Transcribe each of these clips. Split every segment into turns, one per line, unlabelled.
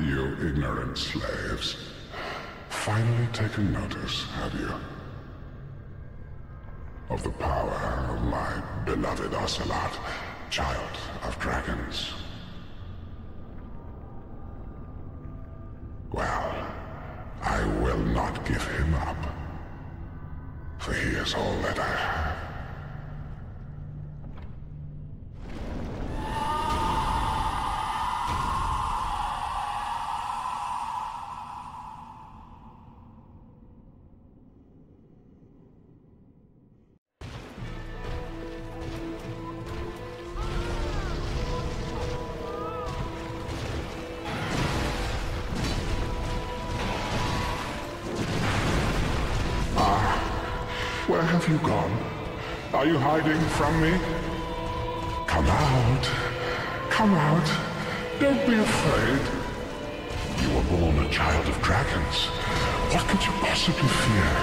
You ignorant slaves. Finally taken notice, have you? Of the power of my beloved Ocelot, child of dragons. Well, I will not give him up, for he is all that I have. Where have you gone? Are you hiding from me? Come out. Come out. Don't be afraid. You were born a child of dragons. What could you possibly fear?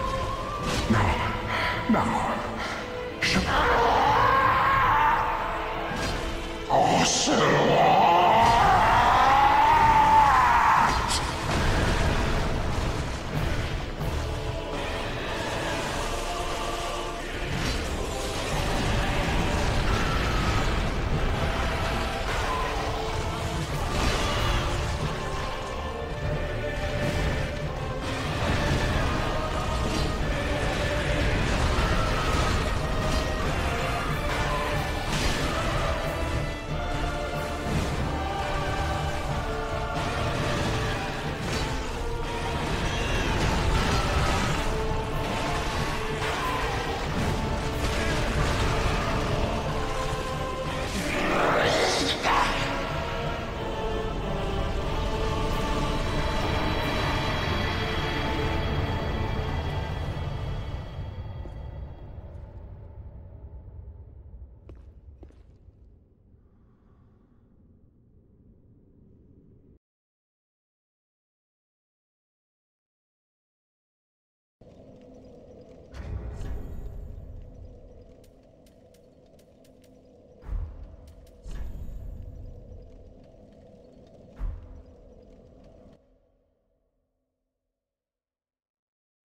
Now. Oceiros!